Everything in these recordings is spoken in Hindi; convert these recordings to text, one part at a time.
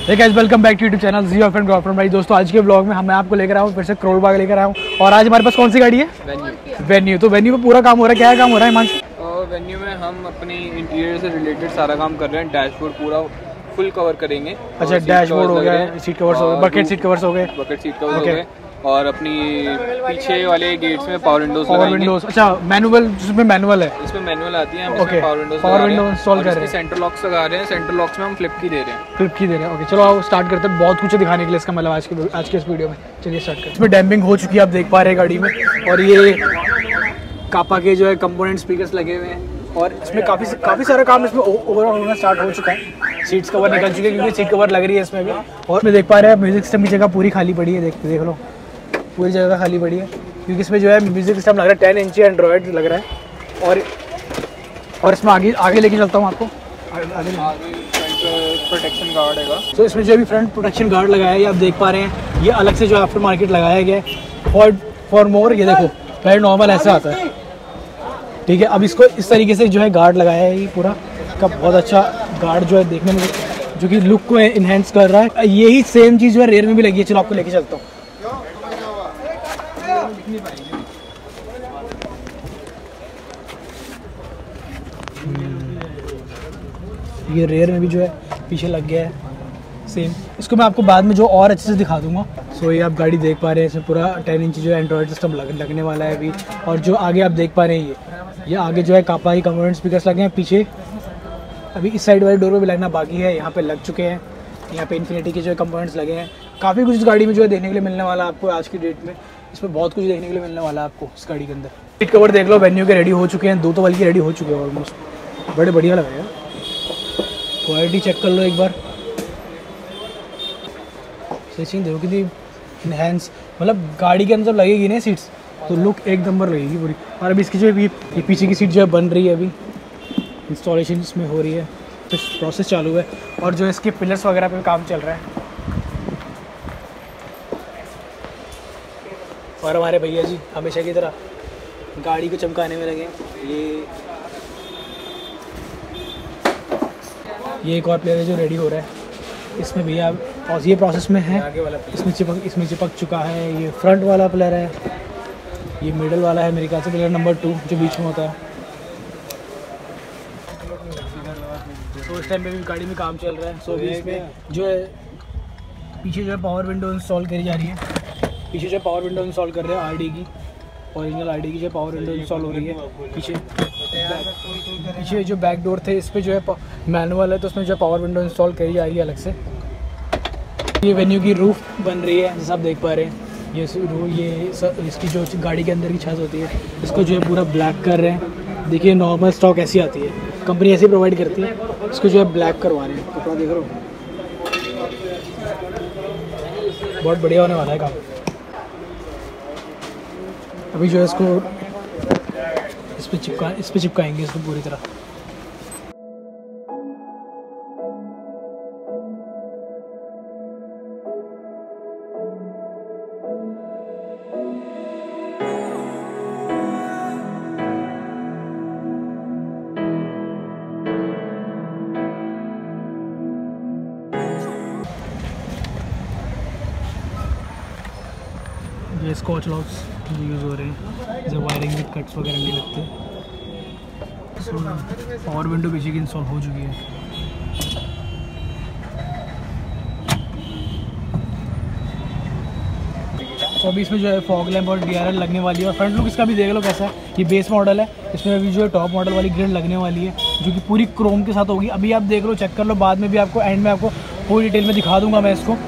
Hey guys, welcome back to YouTube channel G friend girlfriend. भाई दोस्तों, आज के ब्लॉग में मैं आपको लेकर आया हूँ फिर से करोल बाग लेकर आया हूँ। और आज हमारे पास कौन सी गाड़ी है? वेन्यू। तो वेन्यू में पूरा काम हो रहा है। क्या काम हो रहा है हिमांशु? वेन्यू में हम अपनी इंटीरियर से रिलेटेड सारा काम कर रहे हैं। डैशबोर्ड पूरा फुल कवर करेंगे। अच्छा, डैशबोर्ड हो गया, सीट कवर्स हो गए, बकेट सीट कवर्स हो गए, हो गए और अपनी पीछे वाले गेट्स में पावर विंडोज। अच्छा, मैनुअल, जिसमें मैनुअल है, इसमें मैनुअल आती है। हम इसमें पावर विंडो इंस्टॉल कर रहे हैं। सेंटर लॉक्स लगा रहे हैं। सेंटर लॉक्स में हम फ्लिप की दे रहे हैं। ओके, चलो आओ स्टार्ट करते हैं। बहुत कुछ है दिखाने के लिए इसका, मतलब आज के इस वीडियो में। चलिए स्टार्ट करते हैं। इसमें डैम्पिंग हो चुकी है, आप देख पा रहे हैं गाड़ी में। और ये कापा के जो है कंपोनेंट स्पीकर्स लगे हुए हैं। और इसमें काफ़ी सारा काम इसमें ओवरऑल होना स्टार्ट हो चुका है। सीट्स कवर निकल चुके हैं क्योंकि सीट कवर लग रही है इसमें भी। और मैं देख पा रहे हैं म्यूजिक सिस्टम की जगह पूरी खाली पड़ी है। देख लो, पूरी जगह खाली पड़ी है क्योंकि इसमें जो है म्यूजिक सिस्टम लग रहा है। 10 इंच एंड्रॉयड लग रहा है। और इसमें आगे लेके चलता हूँ आपको। आगे प्रोटेक्शन गार्ड है। तो इसमें जो भी फ्रंट प्रोटेक्शन गार्ड लगाया है, ये आप देख पा रहे हैं। ये अलग से जो आफ्टर मार्केट लगाया गया है फॉर मोर। ये देखो, पहले नॉर्मल ऐसा आता है, ठीक है। अब इसको इस तरीके से जो है गार्ड लगाया है। ये पूरा का बहुत अच्छा गार्ड जो है देखने में, जो कि लुक को इन्हेंस कर रहा है। यही सेम चीज़ जो है रेयर में भी लगी है। चलो आपको लेके चलता हूँ। ये रेयर में भी जो है पीछे लग गया है सेम। इसको मैं आपको बाद में जो और अच्छे से दिखा दूंगा। सो ये आप गाड़ी देख पा रहे हैं, इसमें पूरा 10 इंच जो है एंड्रॉयड सिस्टम लगने वाला है अभी। और जो आगे आप देख पा रहे हैं, ये आगे जो है कापा ही कंपोनेंट स्पीकर्स लगे हैं। पीछे अभी इस साइड वाले डोर पे भी लगना बाकी है, यहाँ पे लग चुके हैं। यहाँ पे इन्फिनिटी के जो है कंपोनेंट्स लगे हैं। काफ़ी कुछ इस गाड़ी में जो है देखने के लिए मिलने वाला है आपको आज की डेट में। इसमें बहुत कुछ देखने के लिए मिलने वाला है आपको इस गाड़ी के अंदर। सीट कवर देख लो, वेन्यू के रेडी हो चुके हैं। 2 तो बल्कि रेडी हो चुके हैं ऑलमोस्ट। बड़े बढ़िया लग रहे हैं। क्वालिटी चेक कर लो एक बार। स्टिचिंग देखो कितनी इनहेंस, मतलब गाड़ी के अंदर लगेगी ना सीट्स तो लुक एक नंबर लगेगी पूरी। और अभी इसकी जो है ये पीछे की सीट जो है बन रही है, अभी इंस्टॉलेशन इसमें हो रही है, तो प्रोसेस चालू है। और जो इसके पिलर्स वगैरह पे काम चल रहा है। और हमारे भैया जी हमेशा की तरह गाड़ी को चमकाने में लगे। ये एक और प्लेयर है जो रेडी हो रहा है इसमें भैया, और ये प्रोसेस में है। इसमें चिपक चुका है। ये फ्रंट वाला प्लेयर है, ये मिडल वाला है मेरे ख्याल से प्लेयर नंबर 2 जो बीच में होता है। तो इस टाइम पे भी गाड़ी में काम चल रहा है। सो इसमें जो है पीछे जो है पावर विंडो इंस्टॉल करी जा रही है। पीछे जो है पावर विंडो इंस्टॉल कर रहे हैं आरडी की, ओरिजिनल आरडी की जो पावर विंडो इंस्टॉल हो रही है। पीछे जो बैक डोर थे इस पर जो है मैनुअल है, तो उसमें जो है पावर विंडो इंस्टॉल करी जा रही है अलग से। ये वेन्यू की रूफ बन रही है जैसा आप देख पा रहे हैं। ये इसकी जो गाड़ी के अंदर की छत होती है, इसको जो है पूरा ब्लैक कर रहे हैं। देखिए नॉर्मल स्टॉक ऐसी आती है, कंपनी ऐसी प्रोवाइड करती है। इसको जो है ब्लैक करवा रहे हैं। कपड़ा देख रहे हो, बहुत बढ़िया होने वाला है काम। अभी जो है इसको इस पे चिपकाएंगे इसको पूरी तरह। ये स्कॉच लॉक्स यूज़ हो रहे हैं, जैसे वायरिंग में कट्स वगैरह नहीं लगते। पावर विंडो पीछे की इंस्टॉल हो चुकी है। तो अभी इसमें जो है फॉग लैम्प और DRL लगने वाली है। और फ्रंट लुक इसका भी देख लो कैसा है। ये बेस मॉडल है, इसमें अभी जो है टॉप मॉडल वाली ग्रिल लगने वाली है जो कि पूरी क्रोम के साथ होगी। अभी आप देख लो, चेक कर लो, बाद में भी आपको एंड में आपको पूरी डिटेल में दिखा दूंगा मैं इसको।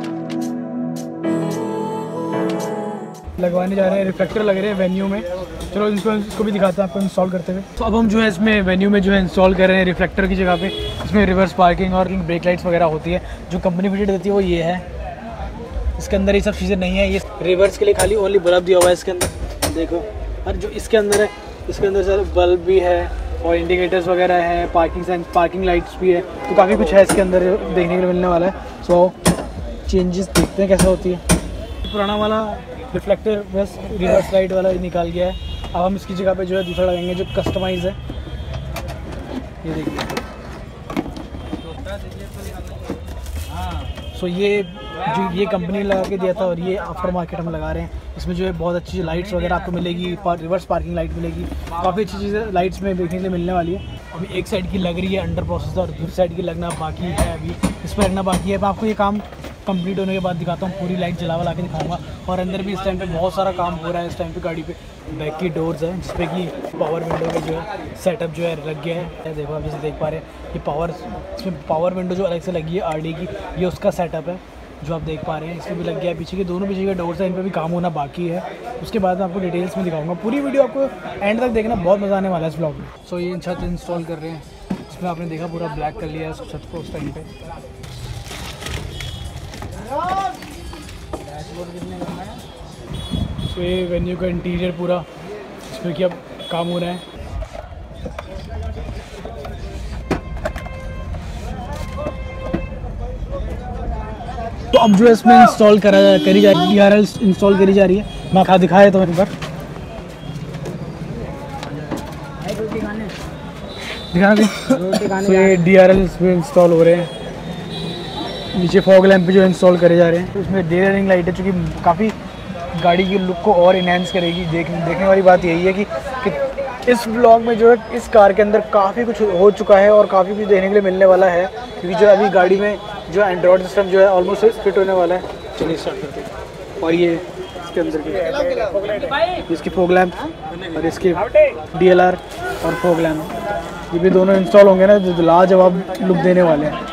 लगवाने जा रहे हैं, रिफ्लेक्टर लग रहे हैं वेन्यू में। चलो इसको भी दिखाते हैं आपको इंस्टॉल करते हुए। तो अब हम जो है इसमें वेन्यू में जो है इंस्टॉल कर रहे हैं रिफ्लेक्टर की जगह पे। इसमें रिवर्स पार्किंग और ब्रेक लाइट्स वगैरह होती है। जो कंपनी फिटेड देती है वो ये है। इसके अंदर ये सब चीज़ें नहीं है। ये रिवर्स के लिए खाली ओनली बल्ब दिया हुआ है इसके अंदर, देखो। और जो इसके अंदर है, इसके अंदर सर बल्ब भी है और इंडिकेटर्स वगैरह है, पार्किंग लाइट्स भी है। तो काफ़ी कुछ है इसके अंदर देखने के लिए मिलने वाला है। सो चेंजेस देखते हैं कैसा होती है। पुराना वाला रिफ्लेक्टर बस रिवर्स लाइट वाला निकाल गया है। अब हम इसकी जगह पे जो है दूसरा लगाएंगे जो कस्टमाइज़ है। ये देखिए सो ये कंपनी लगा के दिया था और ये आफ्टर मार्केट हम लगा रहे हैं। इसमें जो है बहुत अच्छी लाइट्स वगैरह आपको मिलेगी, रिवर्स पार्किंग लाइट मिलेगी, काफ़ी अच्छी चीज़ें लाइट्स में देखने के लिए मिलने वाली है। अभी एक साइड की लग रही है अंडर प्रोसेस और दूसरी साइड की लगना बाकी है, अभी इस पर लगना बाकी है। मैं आपको ये काम कंप्लीट होने के बाद दिखाता हूँ, पूरी लाइट जला के दिखाऊंगा। और अंदर भी इस टाइम पे बहुत सारा काम हो रहा है। इस टाइम पे गाड़ी पे बैक की डोर्स हैं जिसपे कि पावर विंडो का जो है सेटअप जो है लग गया है। देखो आप जैसे देख पा रहे हैं ये इसमें पावर विंडो जो अलग से लगी है आरडी की, ये उसका सेटअप है जो आप देख पा रहे हैं। इसमें भी लग गया है, पीछे के दोनों पीछे के डोर्स हैं, इन पर भी काम होना बाकी है। उसके बाद मैं आपको डिटेल्स में दिखाऊंगा। पूरी वीडियो आपको एंड तक देखना, बहुत मज़ा आने वाला है इस ब्लॉग में। सो ये छत इंस्टॉल कर रहे हैं, इसमें आपने देखा पूरा ब्लैक कर लिया है छत को उस टाइम पे। तो ये वेन्यू का इंटीरियर पूरा इसमें कि अब काम हो रहा है। तो अब जो है इसमें इंस्टॉल करी जा रही है, DRL इंस्टॉल करी जा रही है। मैं आपको दिखाया तो एक बार दिखाना तो ये DRL इसमें इंस्टॉल हो रहे हैं। नीचे फॉग लैंप जो इंस्टॉल करे जा रहे हैं। उसमें डे रनिंग लाइट है जो कि काफ़ी गाड़ी की लुक को और इनहेंस करेगी। देखने वाली बात यही है कि इस ब्लॉग में जो है इस कार के अंदर काफ़ी कुछ हो चुका है और काफ़ी कुछ देखने के लिए मिलने वाला है, क्योंकि जो अभी गाड़ी में जो एंड्रॉयड सिस्टम जो है ऑलमोस्ट फिट होने वाला है। चलिए स्टार्ट करते हैं। और ये इसके अंदर की इसकी फॉग लैंप और इसकी DLR और फॉग लैंप ये भी दोनों इंस्टॉल होंगे ना, जो लाजवाब लुक देने वाले हैं।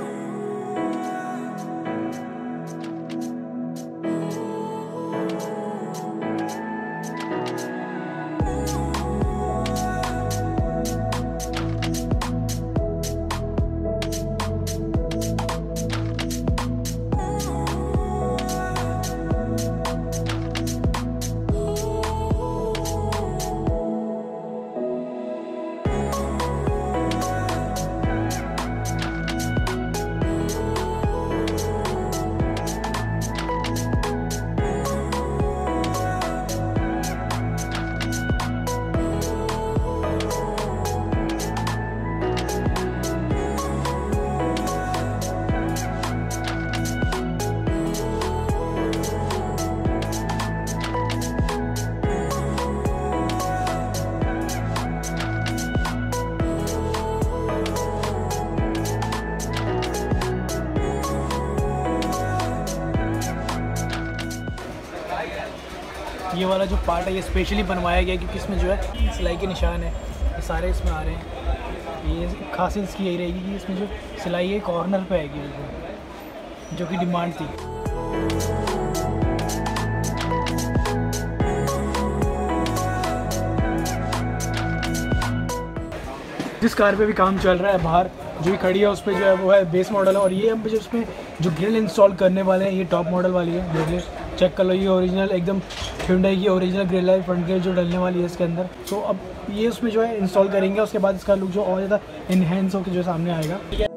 ये वाला जो पार्ट है ये स्पेशली बनवाया गया क्योंकि इसमें जो है सिलाई के निशान है, ये सारे इसमें आ रहे हैं। ये खासियत इसकी यही रहेगी कि इसमें जो सिलाई है कॉर्नर पे आएगी बिल्कुल, जो कि डिमांड थी। जिस कार पे भी काम चल रहा है बाहर जो भी खड़ी है उस पर जो है वो है बेस मॉडल है। और ये हम जो इसमें जो ग्रिल इंस्टॉल करने वाले हैं ये टॉप मॉडल वाली है। देखिए चेक कर लो, ये ओरिजिनल एकदम Hyundai की ओरिजिनल ग्रिल है, फ्रंट ग्रिल जो डलने वाली है इसके अंदर। तो अब ये उसमें जो है इंस्टॉल करेंगे, उसके बाद इसका लुक जो और ज़्यादा इनहेंस होकर जो सामने आएगा।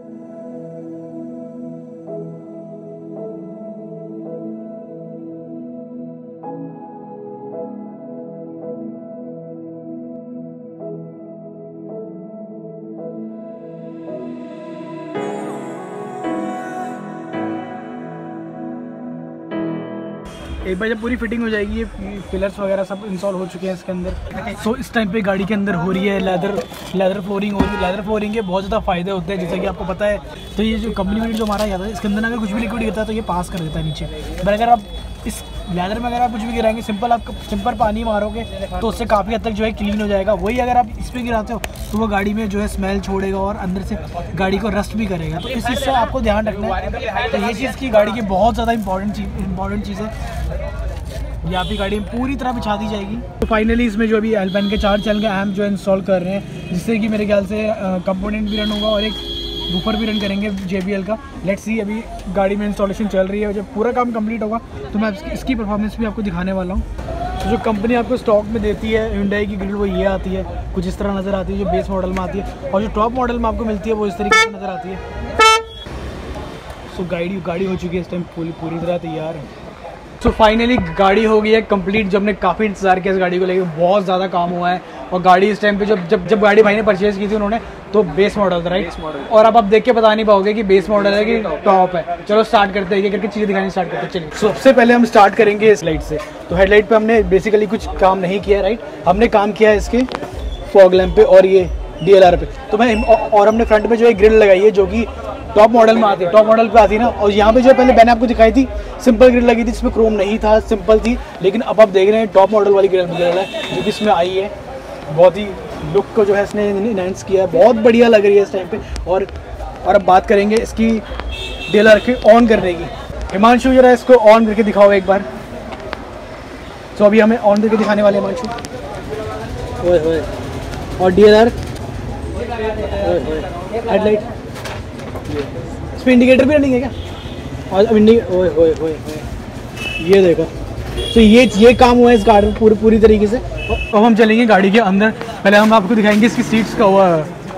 एक बार जब पूरी फिटिंग हो जाएगी, ये पिलर्स वगैरह सब इंस्टॉल हो चुके हैं इसके अंदर। सो इस टाइम पे गाड़ी के अंदर हो रही है लेदर फ्लोरिंग हो रही है। लेदर फ्लोरिंग के बहुत ज़्यादा फ़ायदे होते हैं जैसे कि आपको पता है। तो ये जो कंपनी में जो हमारा जाता है इसके अंदर अगर कुछ भी लिक्विड गिरता है तो ये पास कर देता है नीचे। पर अगर आप इस लेदर में अगर आप कुछ भी गिराएंगे सिंपल पानी मारोगे तो उससे काफ़ी हद तक जो है क्लीन हो जाएगा। वही अगर आप इस पर गिराते हो तो वो गाड़ी में जो है स्मेल छोड़ेगा और अंदर से गाड़ी को रस्ट भी करेगा। तो इस चीज़ से आपको ध्यान रखना है। तो ये चीज़ की गाड़ी की बहुत ज़्यादा इंपॉर्टेंट चीज़ है। ये आपकी गाड़ी में पूरी तरह बिछा दी जाएगी। तो फाइनली इसमें जो अभी एल्पाइन के 4 चैनल के एम्प जो इंस्टॉल कर रहे हैं, जिससे कि मेरे ख्याल से कंपोनेंट भी रन होगा और एक वूफर भी रन करेंगे JBL का। लेट्स सी, अभी गाड़ी में इंस्टॉलेशन चल रही है। जब पूरा काम कंप्लीट होगा तो मैं इसकी परफॉर्मेंस भी आपको दिखाने वाला हूँ। तो जो कंपनी आपको स्टॉक में देती है Hyundai की ग्रिल वो ये आती है, कुछ इस तरह नज़र आती है जो बेस मॉडल में आती है। और जो टॉप मॉडल में आपको मिलती है वो इस तरीके से नज़र आती है। सो गाड़ी हो चुकी है इस टाइम पूरी तरह तैयार है। तो फाइनली गाड़ी हो गई है कंप्लीट। जो हमने काफ़ी इंतज़ार किया इस गाड़ी को लेकर, बहुत ज़्यादा काम हुआ है और गाड़ी इस टाइम पे जब गाड़ी भाई ने परचेज की थी उन्होंने तो बेस मॉडल था, राइट? Base model. और अब आप देख के बता नहीं पाओगे कि बेस मॉडल है कि टॉप है। चलो स्टार्ट करते हैं, एक करके चीज़ें दिखानी स्टार्ट करते हैं। चलिए सबसे पहले हम स्टार्ट करेंगे इस लाइट से। तो हेडलाइट पे हमने बेसिकली कुछ काम नहीं किया, राइट? हमने काम किया है इसके फॉग लैम्प पे और ये DLR पे। तो और हमने फ्रंट में जो है ग्रिल लगाई है जो कि टॉप मॉडल में आती है, टॉप मॉडल पे आती है ना। और यहाँ पे जो पहले मैंने आपको दिखाई थी सिंपल ग्रिल लगी थी, इसमें क्रोम नहीं था, सिंपल थी। लेकिन अब आप देख रहे हैं टॉप मॉडल वाली ग्रिल है जो कि इसमें आई है। बहुत ही लुक को जो है इसने इनहेंस किया है, बहुत बढ़िया लग रही है इस टाइम पे। और अब बात करेंगे इसकी DLR के ऑन करने की। हिमांशु जरा इसको ऑन करके दिखाओ एक बार। तो अभी हमें ऑन करके दिखाने वाले हिमांशु। ओए ओए, और DLR हेडलाइट, इसमें इंडिकेटर भी नहीं है क्या? और अब ओए ओए ओए, ये देखो। तो ये काम हुआ है इस गाड़ी में पूरी तरीके से। अब हम चलेंगे गाड़ी के अंदर। पहले हम आपको दिखाएंगे इसकी सीट्स का हुआ।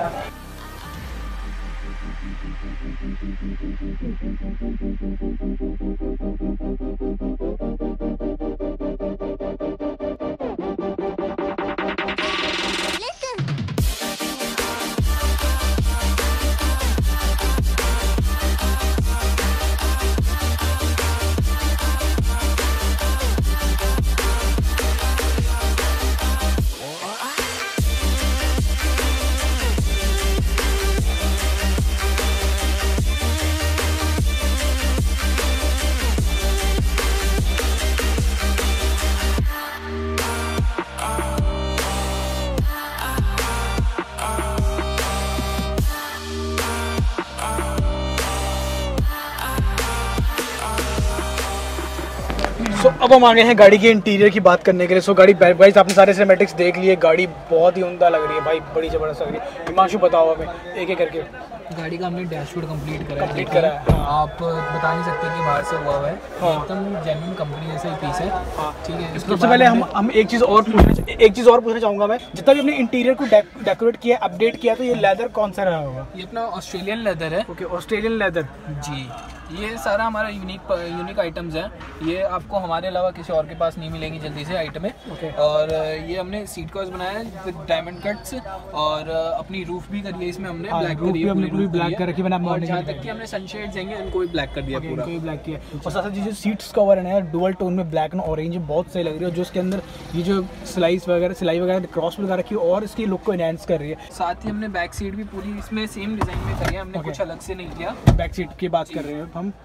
सो अब हम आ गए हैं गाड़ी के इंटीरियर की बात करने के लिए। सो गाड़ी गाइस आपने सारे सिनेमैटिक्स देख लिए, गाड़ी बहुत ही उम्दा लग रही है भाई, बड़ी ज़बरदस्त लग रही है। हिमांशु बताओ हमें एक एक करके। गाड़ी का हमने डैशबोर्ड कंप्लीट करा है। हाँ। आप बता नहीं सकते कि बाहर से हुआ है। हाँ। एकदम जेन्युइन कंपनी जैसा ही पीस है। हाँ ठीक है। सबसे पहले हम एक चीज़ और पूछना चाहूँगा मैं। जितना भी अपने इंटीरियर को डेकोरेट किया, अपडेट किया, तो ये लेदर कौन सा रहा होगा? ये अपना ऑस्ट्रेलियन लेदर है। ओके, ऑस्ट्रेलियन लेदर जी, ये सारा हमारा यूनिक आइटम्स हैं। ये आपको हमारे अलावा किसी और के पास नहीं मिलेंगी जल्दी से आइटमें। Okay. और ये हमने सीट कवर्स बनाया है विद डायमंड कट्स, और अपनी रूफ भी करी है इसमें हमने ब्लैक करी है, पूरी ब्लैक कर रखी है। और जहाँ तक कि हमने सनशेड्स देंगे उनको भी ब्लैक कर दिया पूरा। इनको भी ब्लैक किया। और साथ साथ जो सीट्स कवर है यार डुअल टोन में ब्लैक एंड ऑरेंज बहुत सही लग रही है। और जो इसके अंदर ये जो सिलाई वगैरह क्रॉस लगा रखी है और इसकी लुक को एनहांस कर रही है। साथ ही हमने बैक सीट भी पूरी इसमें सेम डिजाइन में करी है, हमने कुछ अलग से नहीं किया। बैक सीट की बात कर रहे हैं हम।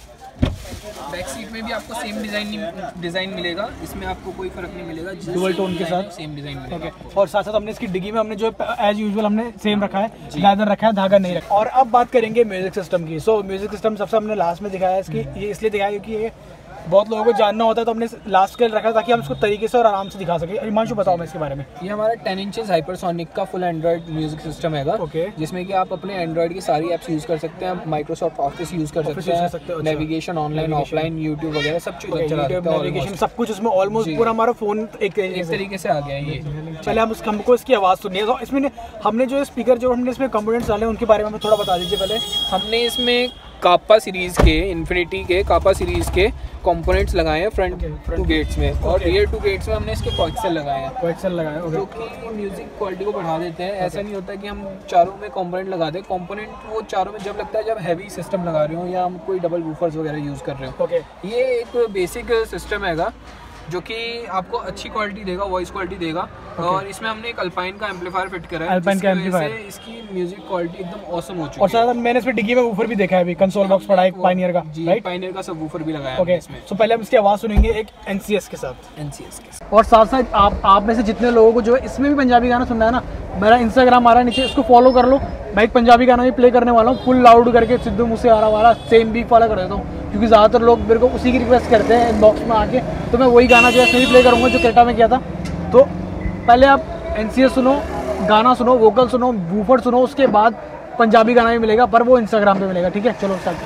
बैक सीट में भी आपको सेम डिजाइन मिलेगा, इसमें आपको कोई फर्क नहीं मिलेगा। डुअल टोन के साथ सेम डिजाइन मिलेगा। और साथ साथ हमने इसकी डिग्गी में हमने जो एज यूजुअल हमने सेम रखा है, लेदर रखा है, धागा नहीं रखा। और अब बात करेंगे म्यूजिक सिस्टम की। सो म्यूजिक सिस्टम सबसे हमने लास्ट में दिखाया है इसकी, ये इसलिए दिखाया क्योंकि ये बहुत लोगों को जानना होता है, तो हमने लास्ट के रखा ताकि हम इसको तरीके से और आराम से दिखा सके। हिमांशु बताओ मैं इसके बारे में। ये हमारा 10 इंचेस हाइपरसोनिक का फुल एंड्रॉइड म्यूजिक सिस्टम है। ओके। जिसमें कि आप अपने एंड्रॉइड की सारी एप्स यूज कर सकते हैं, माइक्रोसॉफ्ट ऑफिस यूज कर सकते हैं, नेविगेशन ऑनलाइन ऑफलाइन यूट्यूब वगैरह सब चीज नेविगेशन सब कुछ इसमें ऑलमोस्ट पूरा हमारा फोन एक तरीके से आ गया है। ये पहले हमको इसकी आवाज़ सुनिए। तो इसमें हमने जो स्पीकर जो हमने इसमें कंपोनेंट्स डाले उनके बारे में हमें थोड़ा बता दीजिए पहले। हमने इसमें कापा सीरीज के, इन्फिनिटी के कापा सीरीज के कंपोनेंट्स लगाए हैं फ्रंट टू गेट्स में, और रियर टू गेट्स में हमने इसके कोएक्सल लगाए हैं। कोएक्सल लगाए हैं जो कि म्यूजिक क्वालिटी को बढ़ा देते हैं। ऐसा नहीं होता कि हम चारों में कंपोनेंट लगा दें। कंपोनेंट वो चारों में जब लगता है जब हैवी सिस्टम लगा रहे हो या हम कोई डबल वूफर्स वगैरह यूज़ कर रहे हो। ओके। ये एक बेसिक सिस्टम हैगा जो कि आपको अच्छी क्वालिटी देगा, वॉइस क्वालिटी देगा। और इसमें हमने एक अल्पाइन का एम्पलीफायर फिट करा है, अल्पाइन का एम्पलीफायर, इसकी म्यूजिक क्वालिटी एकदम ऑसम हो चुकी है। और साथ मैंने इसमें डिग्गी में वूफर भी देखा है, अभी कंसोल बॉक्स पड़ा है पायनियर का, राइट? पायनियर का सब वूफर भी लगाया है ओके। इसमें। सो पहले हम इसकी आवाज़ सुनेंगे एक NCS के साथ। NCS के साथ। और साथ साथ आप में से जितने लोगों को जो है इसमें भी पंजाबी गाना सुनना है ना, मेरा इंस्टाग्राम आ रहा है नीचे, इसको फॉलो कर लो। मैं एक पंजाबी गाना भी प्ले करने वाला हूँ फुल लाउड करके, सिद्धू मूसेवाला वाला सेम भी फॉलो कर देता हूँ, क्योंकि ज़्यादातर लोग मेरे को उसी की रिक्वेस्ट करते हैं इनबॉक्स में आके। तो मैं वही गाना जो है इसमें भी प्ले करूँगा जो क्रेटा में किया था। तो पहले आप NCS सुनो, गाना सुनो, वोकल सुनो, वूफर सुनो, उसके बाद पंजाबी गाना भी मिलेगा, पर वो इंस्टाग्राम पे मिलेगा। ठीक है, चलो स्टार्ट।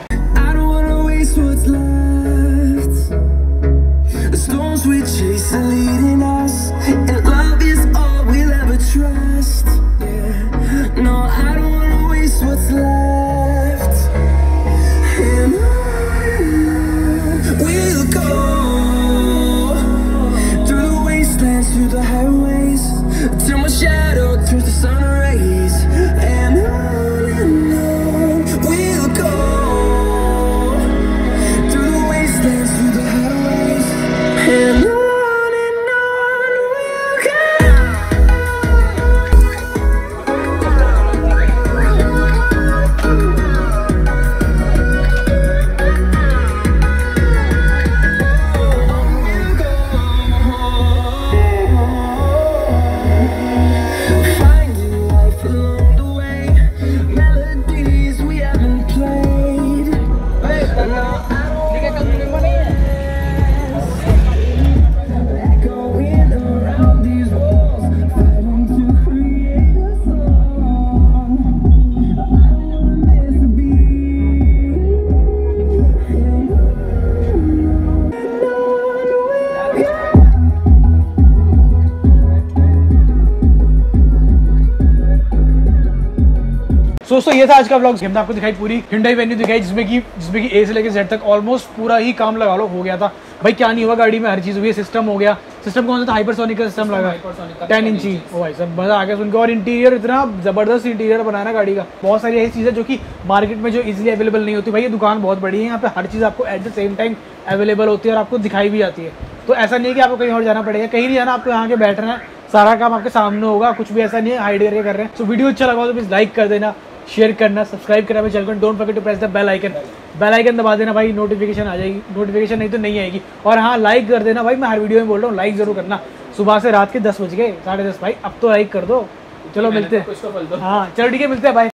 Till my दोस्तों ये था आज का व्लॉग। हमने आपको दिखाई पूरी Hyundai Venue दिखाई, जिसमें कि ए से लेकर जेड तक ऑलमोस्ट पूरा ही काम लगा लो हो गया था भाई। क्या नहीं हुआ गाड़ी में, हर चीज़ हुई है। सिस्टम हो गया, सिस्टम कौन सा था, हाइपरसोनिक का सिस्टम लगा, 10 इंची। ओ भाई सब मजा आ गया सुनकर। और इंटीरियर इतना जबरदस्त इंटीरियर बनाया ना गाड़ी का। बहुत सारी ऐसी चीज़ें जो कि मार्केट में जो इजीली अवेलेबल नहीं होती। भाई ये दुकान बहुत बड़ी है, यहाँ पे हर चीज़ आपको at the same time available होती है और आपको दिखाई भी आती है। तो ऐसा नहीं है कि आपको कहीं और जाना पड़ेगा, कहीं नहीं जाना, आपको यहाँ के बैठना है, सारा काम आपके सामने होगा। कुछ भी ऐसा नहीं है हाइड करके कर रहे हैं। तो वीडियो अच्छा लगा तो प्लीज लाइक कर देना, शेयर करना, सब्सक्राइब करना चैनल को। Don't forget to press the bell icon दबा देना भाई, नोटिफिकेशन आ जाएगी। नोटिफिकेशन नहीं तो नहीं आएगी। और हाँ लाइक कर देना भाई, मैं हर वीडियो में बोल रहा हूँ लाइक जरूर करना। सुबह से रात के 10 बज गए, 10:30 भाई, अब तो लाइक कर दो। चलो मिलते हैं। हाँ चलो ठीक है, मिलते हैं, बाय।